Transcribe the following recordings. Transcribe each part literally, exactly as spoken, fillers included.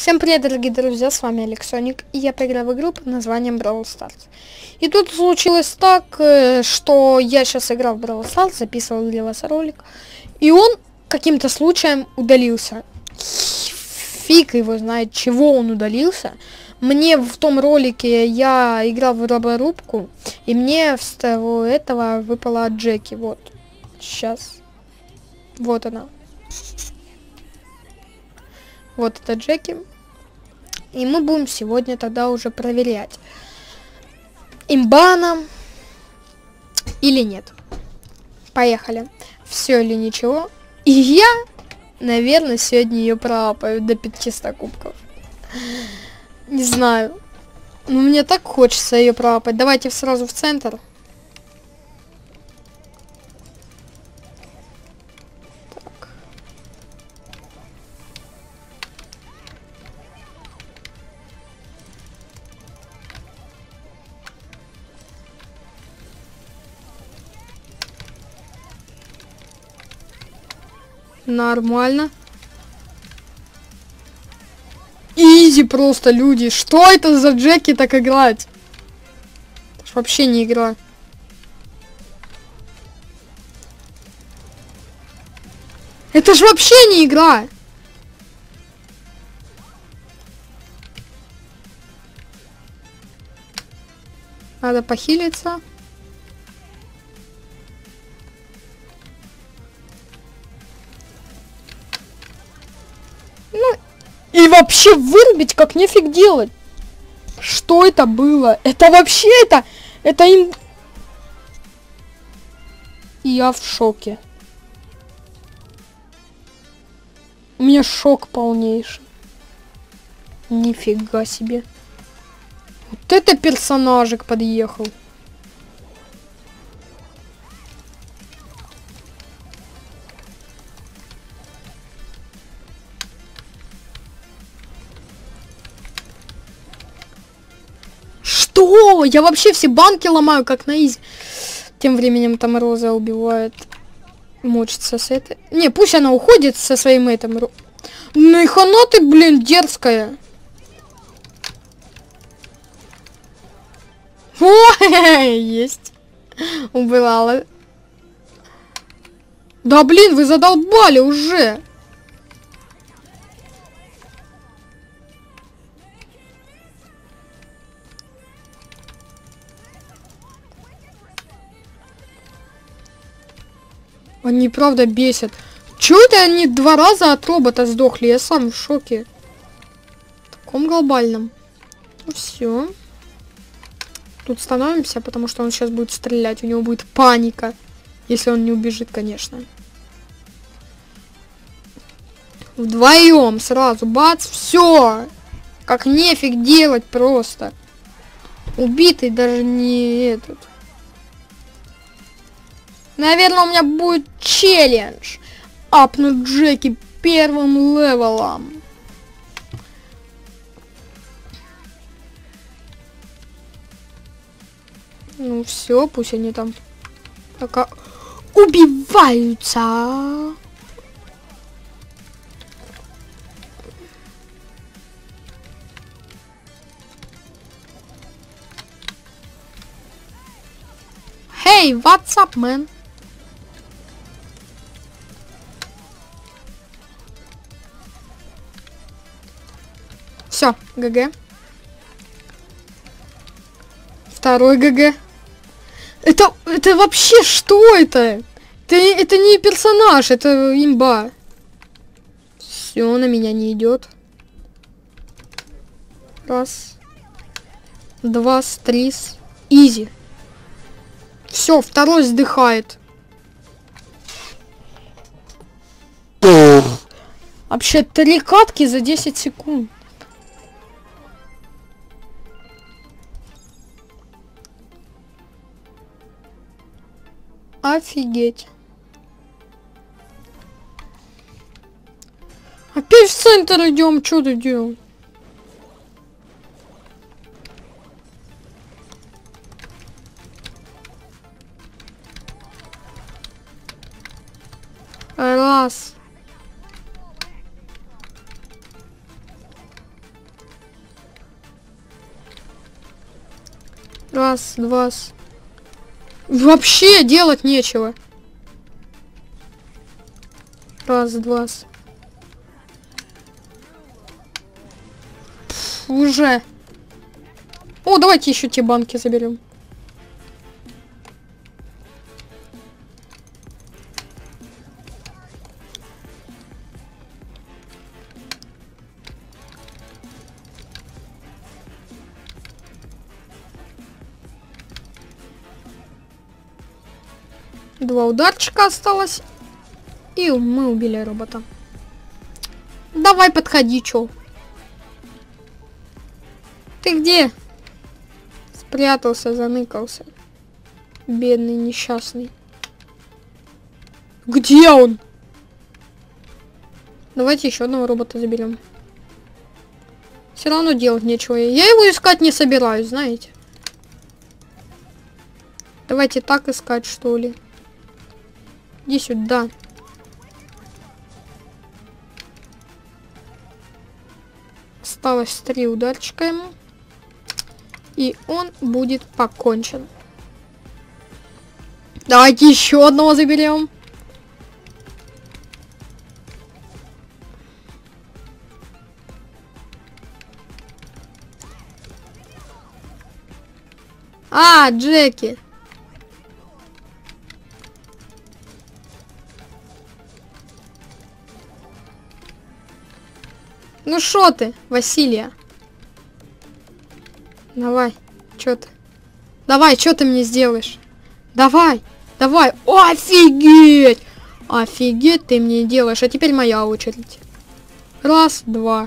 Всем привет, дорогие друзья, с вами Алексоник, и я поиграю в игру под названием Brawl Stars. И тут случилось так, что я сейчас играл в Brawl Stars, записывал для вас ролик, и он каким-то случаем удалился. Фиг его знает, чего он удалился. Мне в том ролике я играл в роборубку, и мне с того этого выпала Джеки, вот, сейчас, вот она. Вот это Джеки. И мы будем сегодня тогда уже проверять, имба она или нет. Поехали. Все или ничего. И я, наверное, сегодня ее пропаю до пятисот кубков. Не знаю. Но мне так хочется ее пропать. Давайте сразу в центр. Нормально. Изи просто, люди. Что это за Джеки так играть? Это ж вообще не игра. Это ж вообще не игра. Надо похилиться. Ну, и вообще вырубить как нефиг делать. Что это было? Это вообще это... Это им... Я в шоке. У меня шок полнейший. Нифига себе. Вот это персонажик подъехал. Что? Я вообще все банки ломаю, как на изи. Тем временем там Роза убивает. Мочится с этой. Не, пусть она уходит со своим этим. Ну и хана ты, блин, дерзкая. О, есть. Убивала. Да, блин, вы задолбали уже. Они правда бесят. Чё это они два раза от робота сдохли? Я сам в шоке. В таком глобальном. Ну все. Тут становимся, потому что он сейчас будет стрелять. У него будет паника. Если он не убежит, конечно. Вдвоем сразу. Бац, все. Как нефиг делать просто. Убитый даже не этот. Наверное, у меня будет челлендж. Апнуть Джеки первым левелом. Ну все, пусть они там пока убиваются. Hey, what's up, man? Все, ГГ. Второй ГГ. Это, это вообще что это? Это, это не персонаж, это имба. Все, на меня не идет. Раз. Два, три. Изи. Все, второй сдыхает. Вообще три катки за десять секунд. Офигеть. Опять в центр идем, что ты делаешь? Раз. Раз, два. Вообще делать нечего. Раз, два. Пф, уже. О, давайте еще те банки заберем. Два ударчика осталось. И мы убили робота. Давай, подходи, чё. Ты где? Спрятался, заныкался. Бедный, несчастный. Где он? Давайте еще одного робота заберем. Все равно делать нечего. Я его искать не собираюсь, знаете. Давайте так искать, что ли. Иди сюда. Осталось три ударчика ему. И он будет покончен. Давайте еще одного заберем. А, Джеки. Ну шо ты, Василия? Давай, чё ты? Давай, чё ты мне сделаешь? Давай, давай. О, офигеть! Офигеть ты мне делаешь. А теперь моя очередь. Раз, два.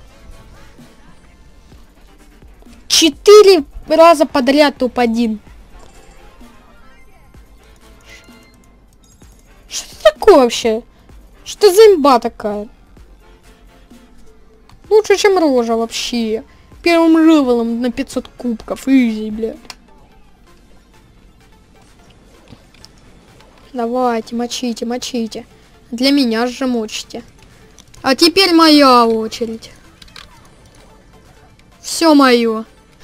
Четыре раза подряд топ-один. Что это такое вообще? Что за имба такая? Лучше, чем рожа вообще. Первым левелом на пятьсот кубков. Изи, блядь. Давайте, мочите, мочите. Для меня же мочите. А теперь моя очередь. Все мое.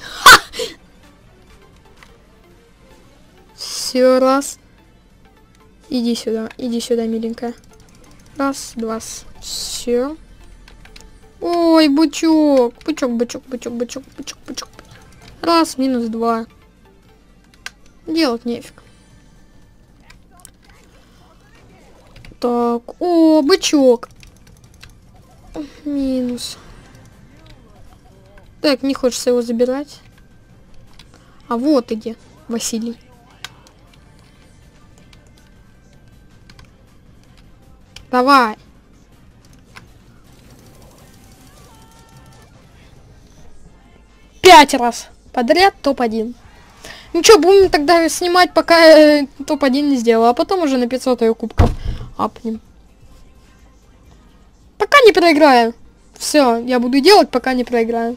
Все, раз. Иди сюда, иди сюда, миленькая. Раз, два. Все. Ой, бычок. Бычок, бычок, бычок, бычок, бычок, бычок. Раз, минус два. Делать нефиг. Так, о, бычок. Минус. Так, не хочется его забирать. А вот и где, Василий. Давай. Пять раз подряд топ-один. Ну что, будем тогда снимать, пока э, топ-один не сделал, а потом уже на пятьсот ее кубков апнем. Пока не проиграю. Все, я буду делать, пока не проиграю.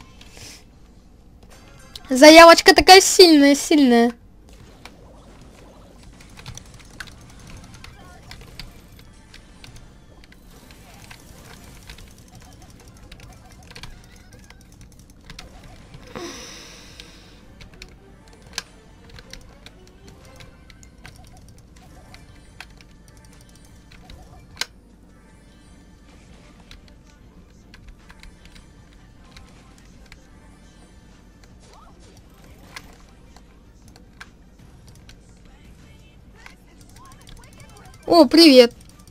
Заявочка такая сильная, сильная. О, привет.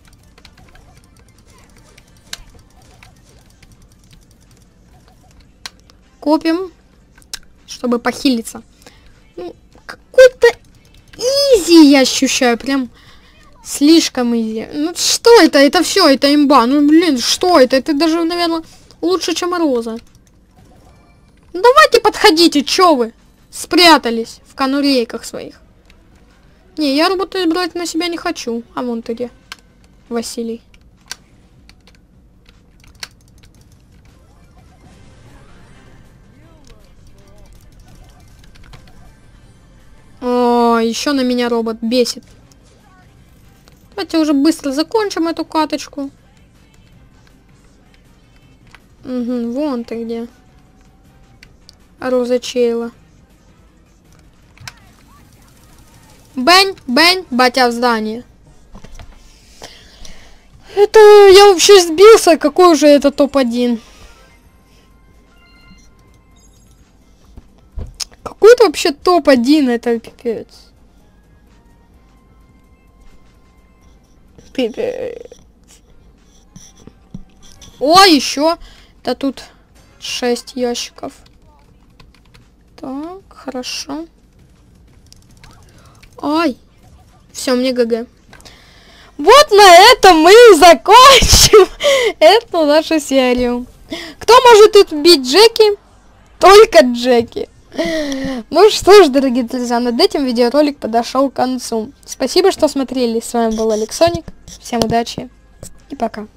Копим, чтобы похилиться. Ну, какой-то изи я ощущаю, прям слишком изи. Ну что это? Это все, это имба. Ну блин, что это? Это даже, наверное, лучше, чем Роза. Ну, давайте подходите, чё вы? Спрятались в конурейках своих. Не, я робота брать на себя не хочу. А вон ты где, Василий. О, еще на меня робот бесит. Давайте уже быстро закончим эту каточку. Угу, вон ты где. Роза Чейла. Бэнь, бэнь, батя в здании. Это я вообще сбился, какой уже это топ один. Какой это вообще топ один, это пипец. Пипец. О, еще. Да тут шесть ящиков. Так, хорошо. Ай. Все, мне ГГ. Вот на этом мы и закончим эту нашу серию. Кто может убить Джеки? Только Джеки. Ну что ж, дорогие друзья, над этим видеоролик подошел к концу. Спасибо, что смотрели. С вами был Алексоник. Всем удачи и пока.